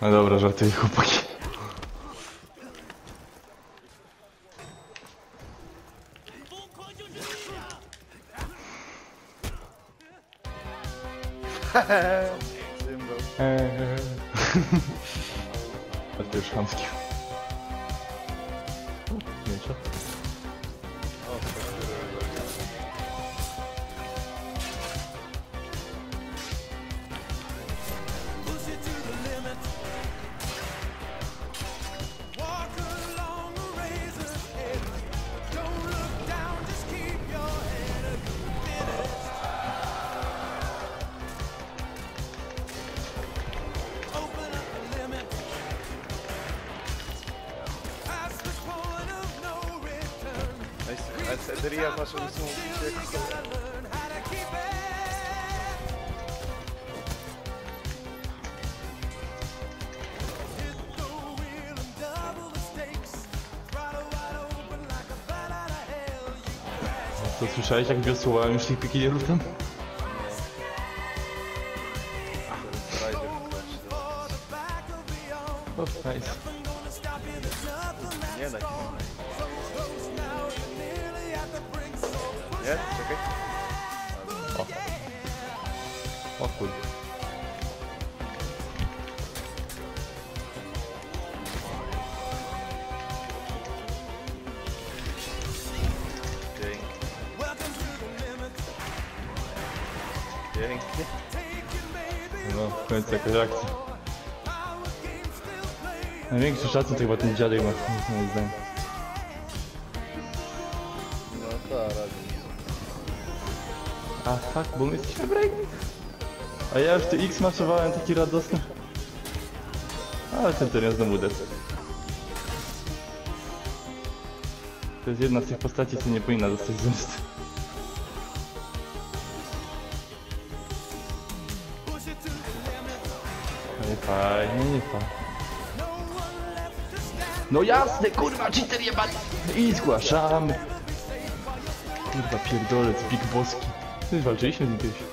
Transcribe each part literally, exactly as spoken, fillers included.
No dobra, żartuję, chłopaki. Eee. A to już chamski. Nie co? Seria wasza niesamowicie. To słyszałeś, jak wiosłowałem już tych pikierów tam? O, nice. Nie, nice. Nie? Czekaj. O. O kurde. Dzięki. Pięknie. No, w końcu jakaś akcja. Największy szacun to chyba ten dziadek ma, moim zdaniem. No to radzi. A fuck, bo my jesteśmy breaking. A ja już tu X maszowałem taki radosny. Ale ten ten ja znowu desek. To jest jedna z tych postaci, co nie powinna dostać zemsty. Nie fajnie, nie fajnie. No jasne, kurwa, cheater jebany! I zgłaszamy. Kurwa, pierdolec, Big Boski. Ty walczyliśmy z nim kiedyś.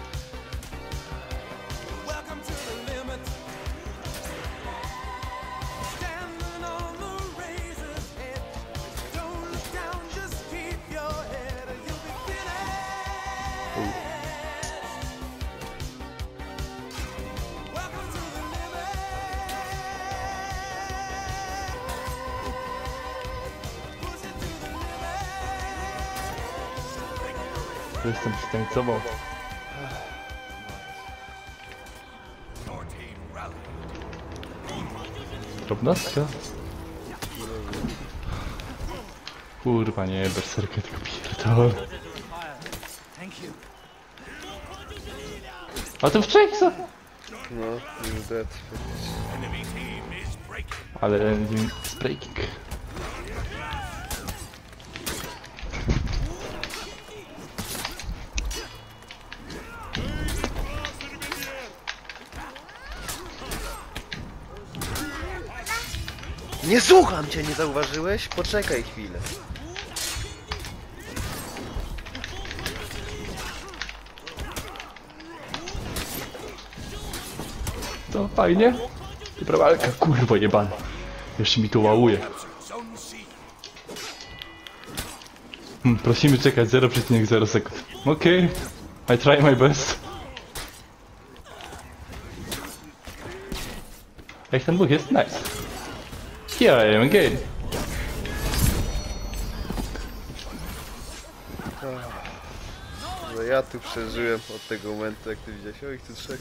Jestem przytańcował. Drobnostka? Kurwa nie, berserkę tylko pierdolę. A to w Czech co? No, już dead. Ale z breaking. Nie słucham cię, nie zauważyłeś? Poczekaj chwilę. To fajnie. Dobra walka, kurwa jebana. Jeszcze mi to łałuje. Hmm, prosimy czekać zero przecinek zero sekund. Okej. Okay. I try my best. Jak ten bóg jest? Nice. Here I am again. No ja tu przeżyłem od tego momentu, jak ty widziałeś. O, ich tu trzech.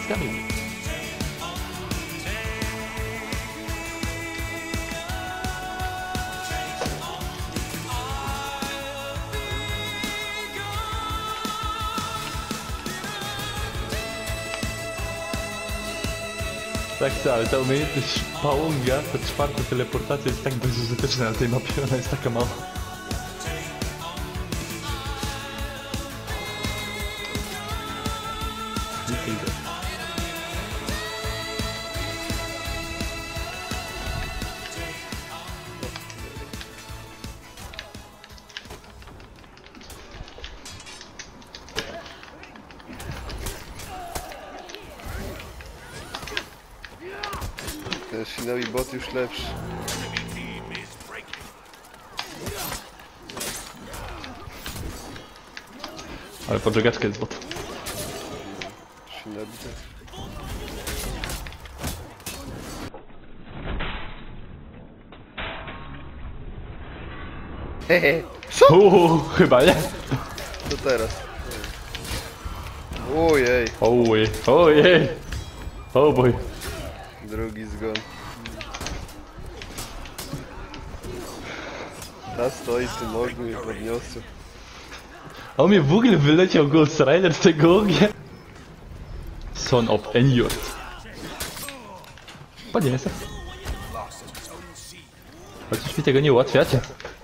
z kamieni. Tak, ale ta umiejętność pałąga, ta czwarta teleportacja jest tak bezużyteczna na tej mapie, ona jest taka mała. Nie idę. Ten Shinobi bot już lepszy. Ale podżegaczka jest bot. Shinobi też. Hehe. Uuu, chyba nie. Co teraz? Ojej. Ojej, ojej. Oh boy. Drugi zgon. Ta stoi w tym ogniu i podniosę. A on mnie w ogóle wyleciał Ghost Rider z tego ognia. Son of Eniot. Podniosę. Chociaż mi tego nie ułatwiacie.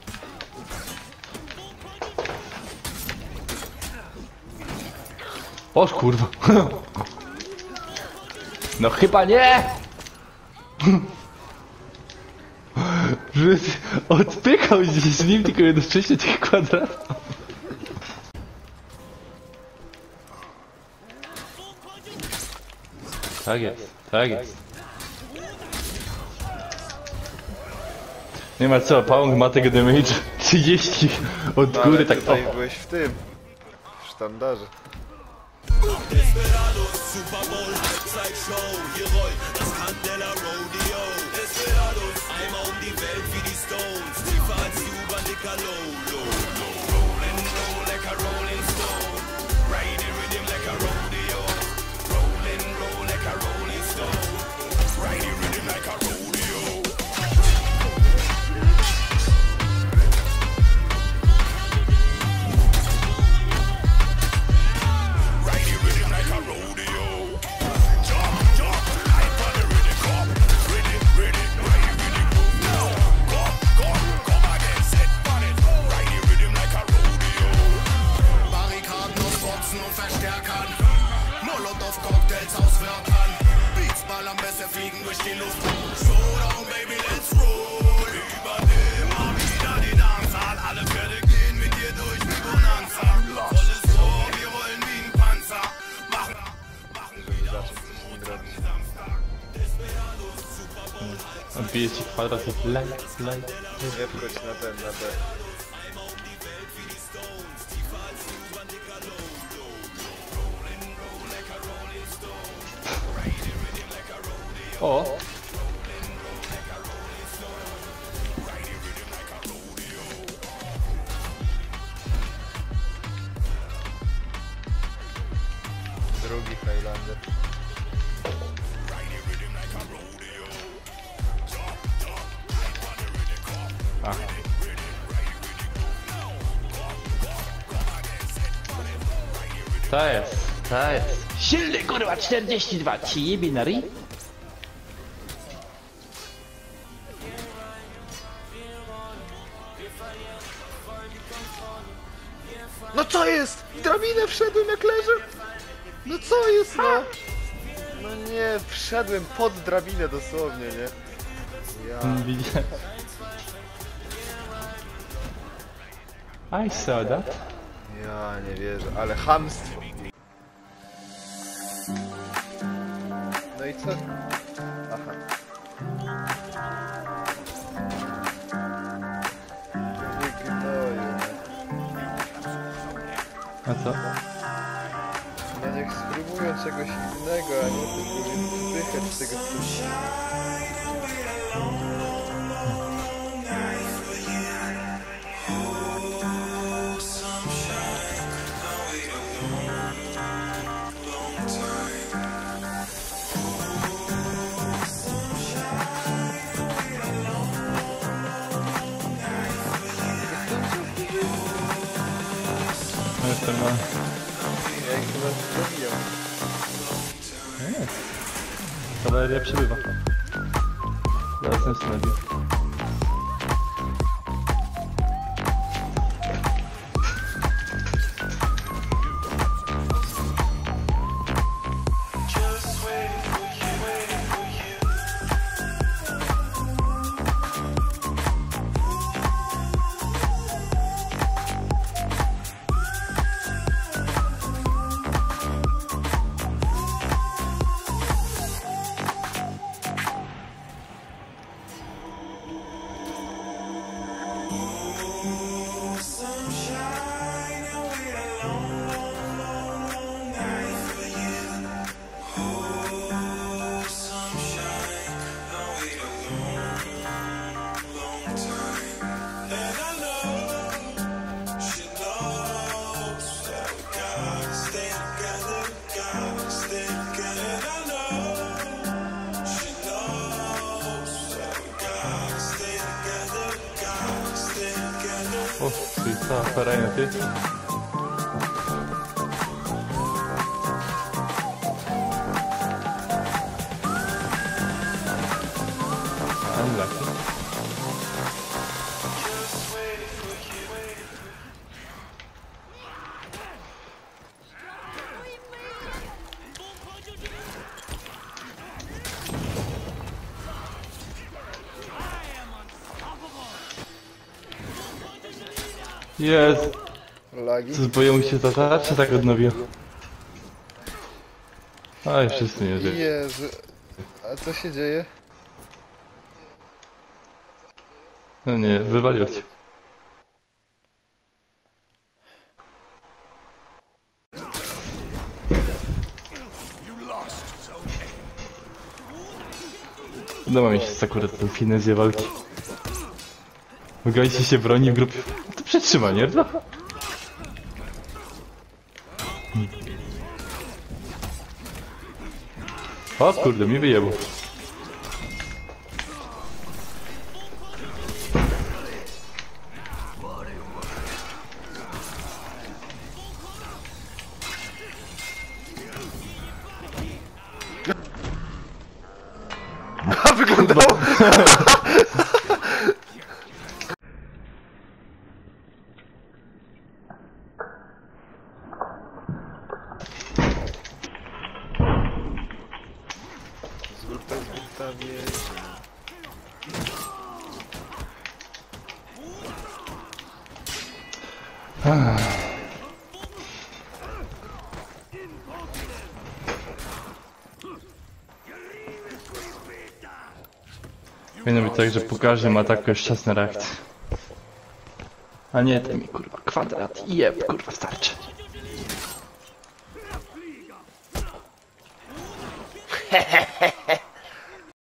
O kurwa. No chyba nie! Że odpykał gdzieś z nim tylko jednocześnie tych kwadratów. Tak jest, tak jest. Nie ma co, Pałąk ma tego damage trzydzieści od No, góry ale tak tutaj o. byłeś w tym. W sztandarze. Desperados, Super Bowl, Halbzeitshow, hier rollt das Candela Rodeo. Desperados, einmal um die Welt wie die Stones, tiefer als die U-Bahn, dicker Low, low, low. Rollin', roll, lecker Rolling Stone, ride it rhythm like a rodeo. Rollin', roll, lecker Rolling Stone, ride it rhythm like a rodeo. Cocktails aus Wörtern, Beats ballern besser fliegen durch die Luft. Showdown, baby, let's roll. Übernehmen mal wieder die Dancehall. Alle Pferde gehen mit dir durch wie Bonanza. Volles Rohr, wir rollen wie ein Panzer. Machen, machen wieder auf den Montag wie Samstag. Desperados, Super Bowl. Odbije ci kwadrat jak light, light. Nie wchodź na ten, na ten. O! Drugi Highlander. A. To jest, to jest. Silny kurwa czterdzieści dwa, ci jebie na ryj. No co jest? W drabinę wszedłem jak leżę? No co jest no? No nie, wszedłem pod drabinę dosłownie, nie? Ja... Widziałem. I saw that. Ja nie wierzę, ale chamstwo. No i co? Aha. Nie gnoju. A co? No niech spróbują czegoś innego, a nie tylko wypychać tego coś. No. Ja ich chyba zabijam. Kawaleria przybywa. Zaraz jestem na nich. O, czyli cała ferajna, ty. Unlucky. Jest! Lagi? Co, boją się za tarczę tak odnowił. Aj, wszyscy nie żyją. Jezu. A co się dzieje? No nie, wywalił cię. Podoba mi się akurat ten finezję walki. Gości się broni w grupie. To przetrzyma, nie? No. O kurde, mi wyjebał. A wyglądało! Zrób to zestawienie. Powinno być tak, że po każdym ataku jest czas na reakcję. A nie, to mi kurwa kwadrat i jeb, kurwa starczy. Hehehehe